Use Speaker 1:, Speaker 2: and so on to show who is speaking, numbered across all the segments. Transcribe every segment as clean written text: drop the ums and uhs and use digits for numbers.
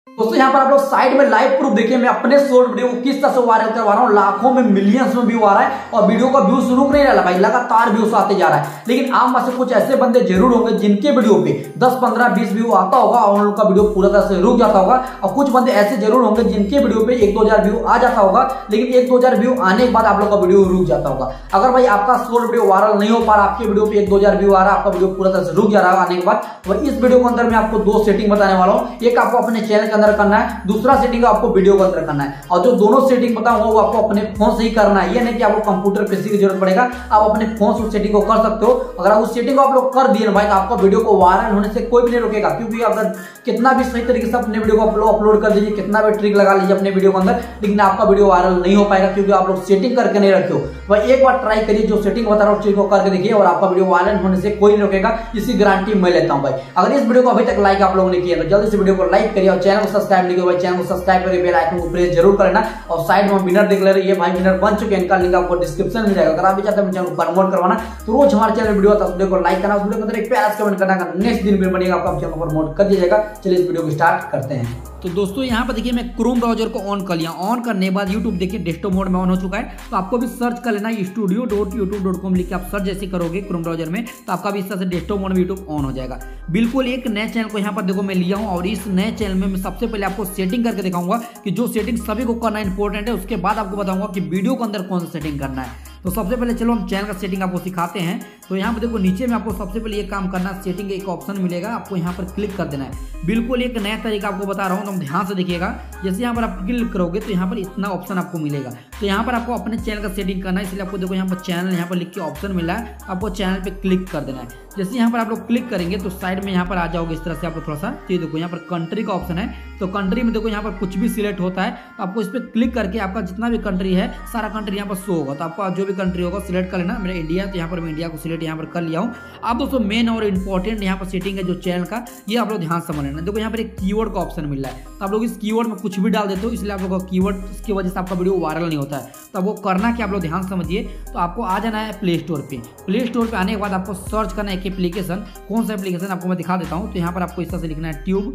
Speaker 1: दोस्तों यहाँ पर आप लोग साइड में लाइव प्रूफ देखिए, मैं अपने शॉर्ट वीडियो को किस तरह से वायरल करवा रहा हूँ। लाखों में मिलियंस में व्यू आ रहा है और वीडियो का व्यूज रुक नहीं रहा भाई, लगातार व्यूज आते जा रहा है। लेकिन आप में से कुछ ऐसे बंदे जरूर होंगे जिनके वीडियो पे 10, 15, 20 व्यू आता होगा और उन लोग का वीडियो पूरा तरह से रुक जाता होगा। और कुछ बंदे ऐसे जरूर होंगे जिनके वीडियो पे 1-2 हजार व्यू आ जाता होगा, लेकिन 1-2 हजार व्यू आने के बाद आप लोग का वीडियो रुक जाता होगा। अगर भाई आपका शॉर्ट वीडियो वायरल नहीं हो पा रहा, आपके वीडियो पे 1-2 हजार व्यू आ रहा है, आपका वीडियो पूरा तरह से रुक जा रहा है आने के बाद, तो इस वीडियो के अंदर मैं आपको 2 सेटिंग बताने वाला हूँ। एक आपको अपने चैनल के अंदर करना है, दूसरा सेटिंग आपको वीडियो के अंदर करना है। और जो दोनों सेटिंग बताऊंगा वो आपको अपने फोन से ही करना है, ये नहीं कि आपको कंप्यूटर पीसी की जरूरत पड़ेगा। आप अपने फोन से उस सेटिंग को कर सकते हो। अगर आप उस सेटिंग को आप लोग कर दिए ना भाई, तो आपका वीडियो को वायरल होने से कोई भी नहीं रोकेगा। क्योंकि अगर कितना भी सही तरीके से अपने वीडियो को अपलोड कर दीजिए, कितना भी ट्रिक लगा लीजिए अपने वीडियो के अंदर, लेकिन आपका वीडियो वायरल नहीं हो पाएगा क्योंकि आप लोग सेटिंग करके नहीं रखे हो। भाई एक बार ट्राई करिए, जो सेटिंग बता रहा हूँ चीज को करके देखिए और आपका वीडियो वायरल होने से कोई नहीं रोकेगा, इसकी गारंटी मैं लेता हूँ भाई। अगर इस वीडियो को अभी तक लाइक आप लोगों ने किया तो जल्दी से वीडियो को लाइक करिए और चैनल को सब्सक्राइब नहीं किया भाई, चैनल को सब्सक्राइब करके बेल आइकन को प्रेस जरूर करना। और साइड में विनर देख ले रहे, ये भाई विनर बन चुके हैं, इनका लिंक आपको डिस्क्रिप्शन में मिल जाएगा। अगर आप भी चाहते हैं चैनल को प्रमोट करवाना तो रोज हमारे चैनल वीडियो आता है, वीडियो को लाइक करना, उस वीडियो के अंदर एक प्यारा कमेंट करना, नेक्स्ट दिन भी बनेगा आपका चैनल को प्रमोट कर दिया जाएगा। चलिए इस वीडियो को स्टार्ट करते हैं। तो दोस्तों यहाँ पर देखिए मैं क्रोम ब्राउजर को ऑन कर लिया। ऑन करने के बाद यूट्यूब देखिए डेस्कटॉप मोड में ऑन हो चुका है। तो आपको भी सर्च कर लेना studio.youtube.com लिख के आप सर्च जैसे करोगे क्रोम ब्राउजर में, तो आपका भी इस तरह से डेस्कटॉप मोड में यूट्यूब ऑन हो जाएगा। बिल्कुल एक नए चैनल को यहाँ पर देखो मैं लिया हूँ और इस नए चैनल में मैं सबसे पहले आपको सेटिंग करके दिखाऊंगा कि जो सेटिंग सभी को करना इंपॉर्टेंट है। उसके बाद आपको बताऊंगा कि वीडियो के अंदर कौन सा सेटिंग करना है। तो सबसे पहले चलो हम चैनल का सेटिंग आपको सिखाते हैं। तो यहाँ पर देखो नीचे में आपको सबसे पहले ये काम करना, सेटिंग एक ऑप्शन मिलेगा, आपको यहाँ पर क्लिक कर देना है। बिल्कुल एक नया तरीका आपको बता रहा हूँ, तो हम ध्यान से देखिएगा। जैसे यहाँ पर आप क्लिक करोगे तो यहाँ पर इतना ऑप्शन आपको मिलेगा। तो यहाँ पर आपको अपने चैनल का सेटिंग करना है, इसलिए आपको देखो यहाँ पर चैनल यहाँ पर लिख के ऑप्शन मिला है, आपको चैनल पे क्लिक कर देना है। जैसे यहाँ पर आप लोग क्लिक करेंगे तो साइड में यहाँ पर आ जाओगे इस तरह से। आप लोग थोड़ा सा ये देखो यहाँ पर कंट्री का ऑप्शन है, तो कंट्री में देखो यहाँ पर कुछ भी सिलेक्ट होता है, तो आपको इस पर क्लिक करके आपका जितना भी कंट्री है सारा कंट्री यहाँ पर शो होगा। तो आपका जो भी कंट्री होगा सिलेक्ट कर लेना। मेरा इंडिया, तो यहाँ पर मैं इंडिया को सिलेक्ट यहाँ पर कर लिया हूँ। आप दोस्तों मेन और इंपॉर्टेंट यहाँ पर सेटिंग है जो चैनल का, ये आप लोग ध्यान से समझ लेना। देखो यहाँ पर एक कीवर्ड का ऑप्शन मिल रहा है, तो आप लोग इस कीवर्ड में कुछ भी डाल देते हो, इसलिए आप लोग का कीवर्ड की वजह से आपका वीडियो वायरल नहीं होता है। तो आपको करना कि आप लोग ध्यान समझिए। तो आपको आ जाना है प्ले स्टोर पे। प्ले स्टोर पे आने के बाद आपको सर्च करना है एक एप्लीकेशन। कौन सा एप्लीकेशन आपको मैं दिखा देता हूँ। तो यहाँ पर आपको इस तरह से लिखना है ट्यूब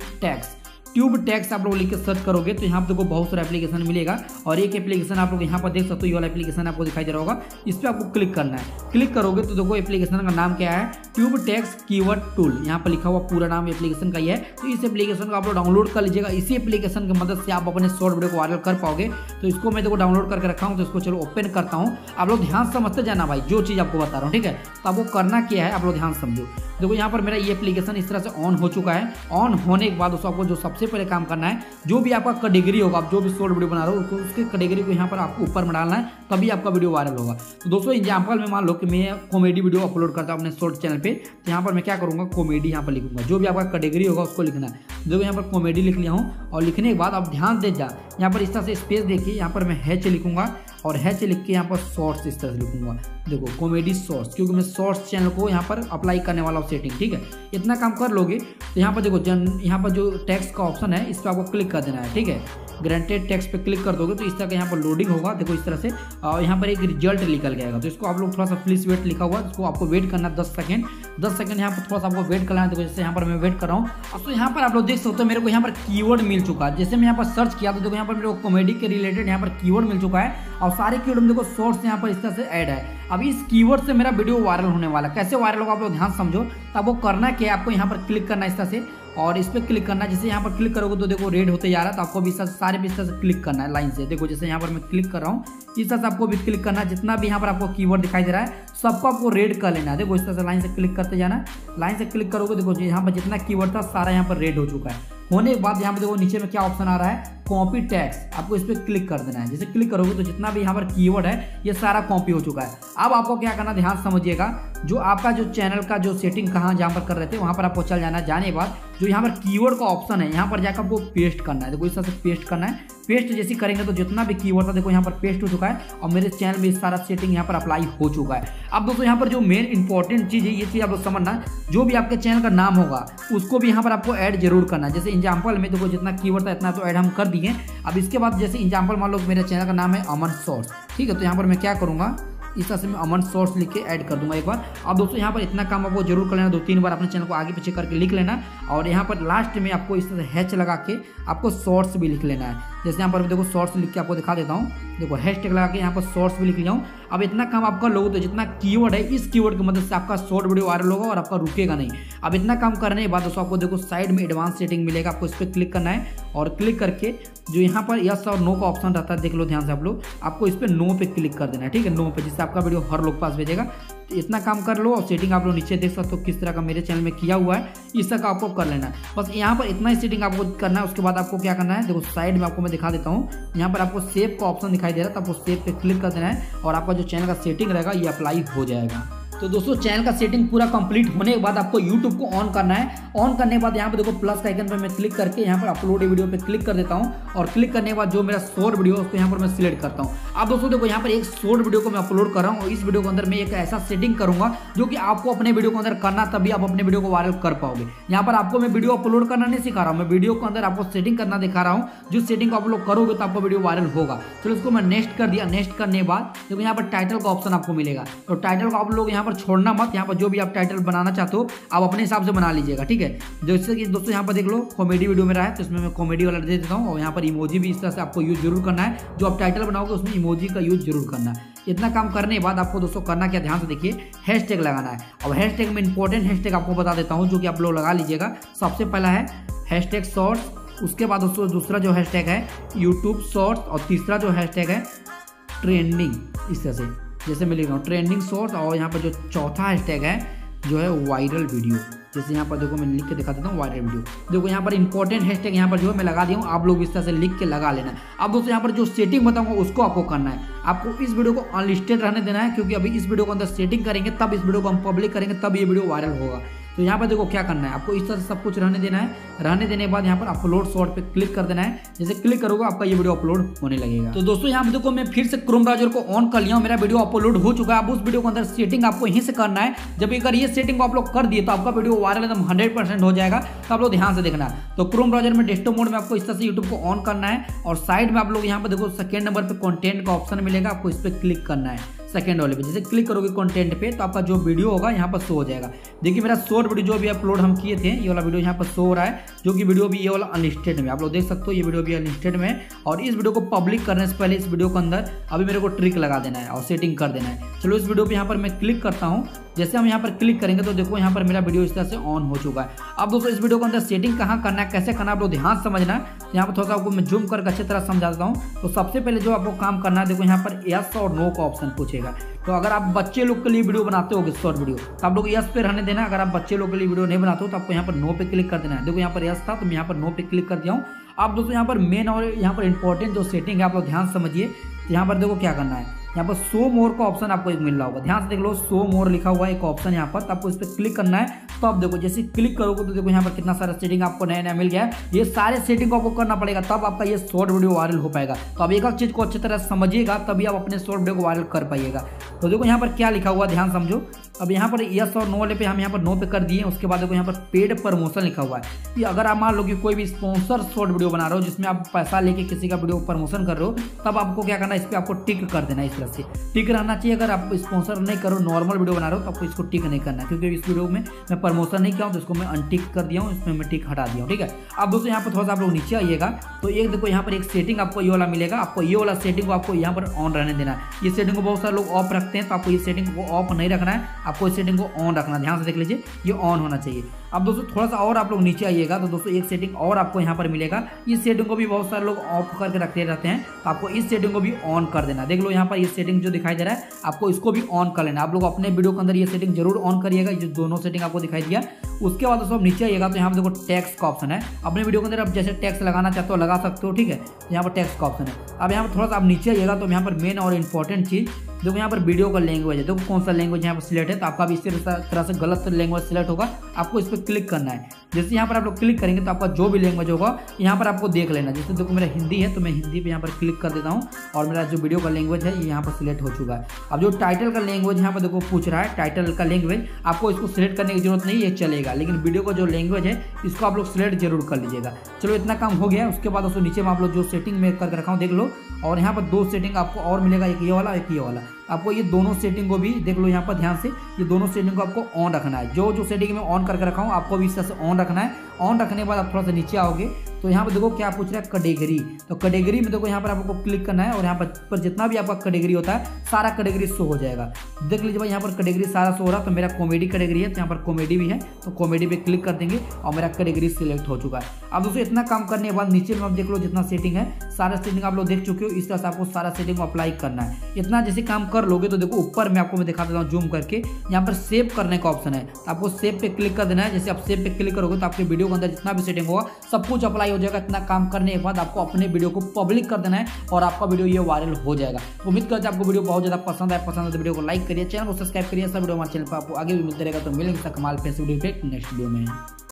Speaker 1: टैक्स आप लोग लिख के सर्च करोगे तो यहाँ पर देखो बहुत सारा एप्लीकेशन मिलेगा। और एक एप्लीकेशन आप लोग यहाँ पर देख सकते हो, ये वाला एप्लीकेशन आपको दिखाई दे रहा होगा, इस पर आपको क्लिक करना है। क्लिक करोगे तो देखो एप्लीकेशन का नाम क्या है, ट्यूब टैक्स कीवर्ड टूल। यहाँ पर लिखा हुआ पूरा नाम एप्लीकेशन का ही है। तो इस एप्लीकेशन को आप लोग डाउनलोड कर लीजिएगा। इसी एप्लीकेशन की मदद से आप अपने शॉर्ट वीडियो को वायरल कर पाओगे। तो इसको मैं देखो डाउनलोड करके रखा हूँ, तो इसको चलो ओपन करता हूँ। आप लोग ध्यान समझते जाना भाई, जो चीज़ आपको बता रहा हूँ, ठीक है। तो आपको करना क्या है, आप लोग ध्यान समझो। देखो यहाँ पर मेरा ये एप्लीकेशन इस तरह से ऑन हो चुका है। ऑन होने के बाद उसको आपको जो सबसे पहले काम करना है, जो भी आपका कैटेगरी होगा, आप जो भी शॉर्ट वीडियो बना रहे हो उसके कैटेगरी को यहाँ पर आपको ऊपर में डालना है, तभी आपका वीडियो वायरल होगा। तो दोस्तों एग्जांपल में मान लो कि मैं कॉमेडी वीडियो अपलोड करता हूँ अपने शॉर्ट चैनल पे, तो यहाँ पर मैं क्या करूँगा, कॉमेडी यहाँ पर लिखूंगा। जो भी आपका कैटेगरी होगा उसको लिखना है। देखो यहाँ पर कॉमेडी लिख लिया हूँ और लिखने के बाद आप ध्यान दे जा, यहाँ पर इस तरह से स्पेस देखिए, यहाँ पर मैं हैच लिखूंगा और हैच लिख के यहाँ पर शॉर्ट्स इस तरह से लिखूंगा। देखो कॉमेडी शॉर्ट्स, क्योंकि मैं शॉर्ट्स चैनल को यहाँ पर अप्लाई करने वाला हूँ सेटिंग, ठीक है। इतना काम कर लोगे तो यहाँ पर देखो यहाँ पर जो टेक्स्ट का ऑप्शन है इस पर आपको क्लिक कर देना है, ठीक है। ग्रांटेड टेक्स्ट पे क्लिक कर दोगे तो इस तरह का यहाँ पर लोडिंग होगा, देखो इस तरह से। और यहाँ पर एक रिजल्ट निकल गया। तो इसको आप लोग थोड़ा सा प्लीज वेट लिखा हुआ, इसको आपको वेट करना 10 सेकंड। 10 सेकंड यहाँ पर थोड़ा सा आपको वेट करना है। देखो जैसे यहाँ पर मैं वेट कर रहा हूँ। अब तो यहाँ पर आप लोग देख सकते हो मेरे को यहाँ पर कीवर्ड मिल चुका है। जैसे मैं यहाँ पर सर्च किया तो देखो यहाँ पर मेरे को कॉमेडी के रिलेटेड यहाँ पर कीवर्ड मिल चुका है और सारे कीवर्ड में देखो सोर्स यहाँ पर इस तरह से ऐड है। अब इस कीवर्ड से मेरा वीडियो वायरल होने वाला। कैसे वायरल होगा आप लोग ध्यान समझो। तो आपको करना क्या है, आपको यहाँ पर क्लिक करना है इस तरह से और इस पर क्लिक करना है। जैसे यहाँ पर क्लिक करोगे तो देखो रेड होते जा रहा है, तो आपको भी सारे भी इस तरह से क्लिक करना है लाइन से। देखो जैसे यहाँ पर मैं क्लिक कर रहा हूँ, इस तरह से आपको भी क्लिक करना है। जितना भी यहाँ पर आपको कीवर्ड दिखाई दे रहा है सबको आपको रेड कर लेना है। देखो इस तरह से लाइन से क्लिक करते जाना। लाइन से क्लिक करोगे देखो यहाँ पर जितना कीवर्ड था सारा यहाँ पर रेड हो चुका है। होने के बाद यहाँ पर देखो नीचे में क्या ऑप्शन आ रहा है, कॉपी टेक्स्ट। आपको इस पर क्लिक कर देना है। जैसे क्लिक करोगे तो जितना भी यहाँ पर कीवर्ड है ये सारा कॉपी हो चुका है। अब आपको क्या करना, ध्यान समझिएगा। जो आपका जो चैनल का जो सेटिंग कहाँ जहाँ पर कर रहे थे वहाँ पर आपको चल जाना है। जाने के बाद जो यहाँ पर कीवर्ड का ऑप्शन है यहाँ पर जाकर आपको पेस्ट करना है। देखो इस तरह से पेस्ट करना है। पेस्ट जैसे करेंगे तो जितना भी कीवर्ड था देखो यहाँ पर पेस्ट हो चुका है और मेरे चैनल में सारा सेटिंग यहाँ पर अप्लाई हो चुका है। अब दोस्तों यहाँ पर जो मेन इंपॉर्टेंट चीज़ है, ये चीज़ आप लोग समझना, जो भी आपके चैनल का नाम होगा उसको भी यहाँ पर आपको ऐड जरूर करना है। जैसे एग्जाम्पल में देखो जितना कीवर्ड था इतना तो ऐड हम कर दिए। अब इसके बाद जैसे एग्जाम्पल मान लो मेरे चैनल का नाम है अमन शॉर्ट्स, ठीक है। तो यहाँ पर मैं क्या करूँगा, इस तरह से मैं अमन शॉर्ट्स लिख के ऐड कर दूंगा एक बार। अब दोस्तों यहाँ पर इतना काम आपको जरूर कर लेना, 2-3 बार अपने चैनल को आगे पीछे करके लिख लेना। और यहाँ पर लास्ट में आपको इस तरह से हैच लगा के आपको शॉर्ट्स भी लिख लेना है। जैसे यहाँ पर देखो शॉर्ट्स लिख के आपको दिखा देता हूँ, देखो हैशटैग लगा के यहाँ पर शॉर्ट्स भी लिख लिया हूँ। अब इतना काम आपका लोगे तो जितना कीवर्ड है इस कीवर्ड की मदद से आपका शॉर्ट वीडियो वायरल होगा और आपका रुकेगा नहीं। अब इतना काम करने के बाद दोस्तों आपको देखो साइड में एडवांस सेटिंग मिलेगा, आपको इस पर क्लिक करना है और क्लिक करके जो यहाँ पर यस और नो का ऑप्शन रहता है, देख लो ध्यान से आप लोग, आपको इस पर नो पे क्लिक कर देना है, ठीक है, नो पे, जिससे आपका वीडियो हर लोग पास भेजेगा। तो इतना काम कर लो और सेटिंग आप लोग नीचे देख सकते हो किस तरह का मेरे चैनल में किया हुआ है, इस तरह का आपको कर लेना है। बस यहाँ पर इतना ही सेटिंग आपको करना है। उसके बाद आपको क्या करना है, देखो साइड में आपको मैं दिखा देता हूँ, यहाँ पर आपको सेव का ऑप्शन दिखाई दे रहा है, तो आपको सेव पे क्लिक कर देना है और आपका जो चैनल का सेटिंग रहेगा ये अप्लाई हो जाएगा। तो दोस्तों चैनल का सेटिंग पूरा कंप्लीट होने के बाद आपको YouTube को ऑन करना है। ऑन करने के बाद यहाँ पे देखो प्लस का आइकन पे मैं क्लिक करके यहाँ पर अपलोड वीडियो पे क्लिक कर देता हूँ और क्लिक करने के बाद जो मेरा शॉर्ट वीडियो है उसको यहाँ पर मैं सिलेक्ट करता हूँ। अब दोस्तों देखो यहाँ पर एक शॉर्ट वीडियो को मैं अपलोड कर रहा हूँ और इस वीडियो के अंदर मैं एक ऐसा सेटिंग करूंगा जो कि आपको अपने वीडियो के अंदर करना, तभी आप अपने वीडियो को वायरल कर पाओगे। यहाँ पर आपको मैं वीडियो अपलोड करना नहीं सिखा रहा हूँ, मैं वीडियो के अंदर आपको सेटिंग करना दिखा रहा हूँ। जो सेटिंग को आप लोग करोगे तो आपका वीडियो वायरल होगा। चलो इसको मैं नेक्स्ट कर दिया। नेक्स्ट करने के बाद देखो यहाँ पर टाइटल का ऑप्शन आपको मिलेगा, तो टाइटल को आप लोग यहाँ पर छोड़ना मत। यहाँ पर जो भी आप टाइटल बनाना चाहते हो आप अपने हिसाब से बना लीजिएगा, ठीक है। जैसे कि दोस्तों यहाँ पर देख लो कॉमेडी वीडियो मेरा है, तो इसमें मैं कॉमेडी वाला दे देता हूँ और यहाँ पर इमोजी भी इस तरह से आपको यूज जरूर करना है। जो आप टाइटल बनाओगे उसमें इमोजी का यूज जरूर करना है। इतना काम करने के बाद आपको दोस्तों करना क्या, ध्यान से देखिए, हैशटैग लगाना है। अब हैशटैग में इंपॉर्टेंट हैशटैग आपको बता देता हूँ जो कि आप लोग लगा लीजिएगा। सबसे पहला है हैशटैग शॉर्ट्स, उसके बाद दोस्तों दूसरा जो हैशटैग है यूट्यूब शॉर्ट्स और तीसरा जो हैशटैग है ट्रेंडिंग। इस तरह से जैसे मैं लिख रहा हूँ ट्रेंडिंग शॉर्ट्स, और यहाँ पर जो चौथा हैशटैग है जो है वायरल वीडियो। जैसे यहाँ पर देखो मैं लिख के दिखा देता हूँ वायरल वीडियो। देखो यहाँ पर इंपॉर्टेंट हैशटैग यहाँ पर जो है मैं लगा दिया हूँ, आप लोग इस तरह से लिख के लगा लेना है। अब दोस्तों यहाँ पर जो सेटिंग बताऊंगा उसको आपको करना है। आपको इस वीडियो को अनलिस्टेड रहने देना है, क्योंकि अभी इस वीडियो को अंदर सेटिंग करेंगे तब इस वीडियो को हम पब्लिक करेंगे तब ये वीडियो वायरल होगा। तो यहाँ पर देखो क्या करना है, आपको इस तरह से सब कुछ रहने देना है। रहने देने के बाद यहाँ पर अपलोड शॉर्ट पे क्लिक कर देना है। जैसे क्लिक करोगे आपका ये वीडियो अपलोड होने लगेगा। तो दोस्तों यहाँ पर देखो मैं फिर से क्रोम ब्राउजर को ऑन कर लिया हूँ, मेरा वीडियो अपलोड हो चुका है। अब उस वीडियो के अंदर सेटिंग आपको यहीं से करना है। जब अगर ये सेटिंग को आप लोग कर दिए तो आपका वीडियो वायरल एकदम 100% हो जाएगा। तो आप लोग ध्यान से देखना है। तो क्रोम ब्राउजर में डेस्कटॉप मोड में आपको इस तरह से यूट्यूब को ऑन करना है और साइड में आप लोग यहाँ पर देखो सेकंड नंबर पे कंटेंट का ऑप्शन मिलेगा, आपको इस पर क्लिक करना है सेकंड वाले पे। जैसे क्लिक करोगे कंटेंट पे तो आपका जो वीडियो होगा यहाँ पर शो हो जाएगा। देखिए मेरा शॉर्ट वीडियो जो भी अपलोड हम किए थे ये वाला वीडियो यहाँ पर शो हो रहा है, जो कि वीडियो भी ये वाला अनलिस्टेड में आप लोग देख सकते हो। ये वीडियो भी अनलिस्टेड में है और इस वीडियो को पब्लिक करने से पहले इस वीडियो के अंदर अभी मेरे को ट्रिक लगा देना है और सेटिंग कर देना है। चलो इस वीडियो पे यहाँ पर मैं क्लिक करता हूँ। जैसे हम यहाँ पर क्लिक करेंगे तो देखो यहाँ पर मेरा वीडियो इस तरह से ऑन हो चुका है। अब दोस्तों इस वीडियो के अंदर सेटिंग कहाँ करना है, कैसे करना है, आप लोग ध्यान समझना है। यहाँ पर थोड़ा सा आपको मैं जूम करके अच्छी तरह समझा देता हूँ। तो सबसे पहले जो आपको काम करना है, देखो यहाँ पर यस और नो का ऑप्शन पूछेगा। तो अगर आप बच्चे लोग के लिए वीडियो बनाते हो शॉर्ट वीडियो तो आप लोग यस पे रहने देना। अगर आप बच्चे लोग के लिए वीडियो नहीं बनाते हो तो आपको यहाँ पर नो पे क्लिक कर देना है। देखो यहाँ पर यस था तो मैं यहाँ पर नो पे क्लिक कर दिया हूँ। आप दोस्तों यहाँ पर मेन और यहाँ पर इंपॉर्टेंट जो सेटिंग है आप लोग ध्यान समझिए। तो यहाँ पर देखो क्या करना है, यहाँ पर शो मोर का ऑप्शन आपको एक मिल रहा होगा, ध्यान से देख लो। शो मोर लिखा हुआ है एक ऑप्शन यहाँ पर, तो आपको इस पर क्लिक करना है। तो अब देखो जैसे क्लिक करोगे तो देखो यहाँ पर कितना सारा सेटिंग आपको नया नया मिल गया है। ये सारे सेटिंग को आपको करना पड़ेगा तब आपका ये शॉर्ट वीडियो वायरल हो पाएगा। तो अब एक एक चीज को अच्छी तरह समझिएगा तभी आप अपने शॉर्ट वीडियो को वायरल कर पाइएगा। तो देखो यहाँ पर क्या लिखा हुआ, ध्यान समझो। अब यहाँ पर यस और नो वाले पे हम यहाँ पर नो पे कर दिए। उसके बाद देखो यहाँ पर पेड प्रमोशन लिखा हुआ है कि अगर आप मान लो कि कोई भी स्पॉन्सर शॉर्ट वीडियो बना रहे हो जिसमें आप पैसा लेके किसी का वीडियो प्रमोशन कर रहे हो, तब आपको क्या करना है, इस पर आपको टिक कर देना है। इस तरह से टिक रहना चाहिए। अगर आप स्पॉन्सर नहीं करो, नॉर्मल वीडियो बना रहे हो तो आपको इसको टिक नहीं करना है, क्योंकि इस वीडियो में मैं प्रमोशन नहीं किया हूँ तो इसको मैं अनटिक कर दिया हूँ, इसमें मैं टिक हटा दिया हूँ, ठीक है। अब दोस्तों यहाँ पर थोड़ा सा आप लोग नीचे आइएगा तो एक देखो यहाँ पर एक सेटिंग आपको ये वाला मिलेगा। आपको ये वाला सेटिंग को आपको यहाँ पर ऑन रहने देना है। ये सेटिंग को बहुत सारे लोग ऑफ रखते हैं, तो आपको ये सेटिंग को ऑफ नहीं रखना है, आपको इस सेटिंग को ऑन रखना। ध्यान से देख लीजिए ये ऑन होना चाहिए। अब दोस्तों थोड़ा सा और आप लोग नीचे आइएगा तो दोस्तों एक सेटिंग और आपको यहाँ पर मिलेगा। इस सेटिंग को भी बहुत सारे लोग ऑफ करके रखते रहते हैं, तो आपको इस सेटिंग को भी ऑन कर देना। देख लो यहाँ पर ये सेटिंग जो दिखाई दे रहा है आपको इसको भी ऑन कर लेना। आप लोग अपने वीडियो के अंदर ये सेटिंग जरूर ऑन करिएगा, जो दोनों सेटिंग आपको दिखाई दिया। उसके बाद दोस्तों नीचे आइएगा तो यहाँ पर देखो टैक्स का ऑप्शन है। अपने वीडियो के अंदर आप जैसे टैक्स लगाना चाहते हो लगा सकते हो, ठीक है। यहाँ पर टैक्स का ऑप्शन है। अब यहाँ पर थोड़ा सा आप नीचे आइएगा तो यहाँ पर मेन और इंपॉर्टेंट चीज देखो यहाँ पर वीडियो का लैंग्वेज है। देखो कौन सा लैंग्वेज यहाँ पर सिलेक्ट है, तो आपका भी इसी तरह से गलत लैंग्वेज सिलेक्ट होगा, आपको इस पर क्लिक करना है। जैसे यहाँ पर आप लोग क्लिक करेंगे तो आपका जो भी लैंग्वेज होगा यहाँ पर आपको देख लेना। जैसे देखो मेरा हिंदी है तो मैं हिंदी पे यहाँ पर क्लिक कर देता हूँ और मेरा जो वीडियो का लैंग्वेज है ये यहाँ पर सिलेक्ट हो चुका है। अब जो टाइटल का लैंग्वेज यहाँ पर देखो पूछ रहा है, टाइटल का लैंग्वेज आपको इसको सिलेक्ट करने की जरूरत नहीं, ये चलेगा, लेकिन वीडियो का जो लैंग्वेज है इसको आप लोग सिलेक्ट जरूर कर लीजिएगा। चलो इतना काम हो गया। उसके बाद दोस्तों नीचे में आप लोग जो सेटिंग में करके रखा हूँ देख लो, और यहाँ पर दो सेटिंग आपको और मिलेगा, एक ये वाला एक ये वाला। आपको ये दोनों सेटिंग को भी देख लो यहाँ पर ध्यान से, ये दोनों सेटिंग को आपको ऑन रखना है। जो सेटिंग में ऑन करके रखा हूँ आपको भी इस तरह से ऑन रखना है। ऑन रखने के बाद आप थोड़ा सा नीचे आओगे तो यहाँ पर देखो क्या पूछ रहा है, कैटेगरी। तो कैटेगरी में देखो यहाँ पर आपको क्लिक करना है और यहाँ पर जितना भी आपका कैटेगरी होता है सारा कैटेगरी शो हो जाएगा। देख लीजिए भाई यहाँ पर कैटेगरी सारा शो हो रहा है। तो मेरा कॉमेडी कैटेगरी है तो यहाँ पर कॉमेडी भी है, तो कॉमेडी पे क्लिक कर देंगे और मेरा कैटेगरी सिलेक्ट हो चुका है। अब दोस्तों इतना काम करने के बाद नीचे में आप देख लो जितना सेटिंग है सारा सेटिंग आप लोग देख चुके हो। इस तरह से आपको सारा सेटिंग को अप्लाई करना है। इतना जैसे काम कर लोगे तो देखो ऊपर में आपको मैं दिखा देता हूँ जूम करके, यहाँ पर सेव करने का ऑप्शन है। आपको सेव पे क्लिक कर देना है। जैसे आप सेव पे क्लिक करोगे तो आपके वीडियो के अंदर जितना भी सेटिंग होगा सब कुछ अप्लाई हो जाएगा। इतना काम करने के बाद आपको अपने वीडियो को पब्लिक कर देना है और आपका वीडियो ये वायरल हो जाएगा। उम्मीद करते हैं आपको वीडियो बहुत ज्यादा पसंद है। पसंद है तो वीडियो को लाइक करिए, चैनल को सब्सक्राइब करिए। सब वीडियो हमारे चैनल पर आपको आगे भी मिलते रहेगा। तो मिलेंगे कमाल पे वीडियो पे नेक्स्ट वीडियो में।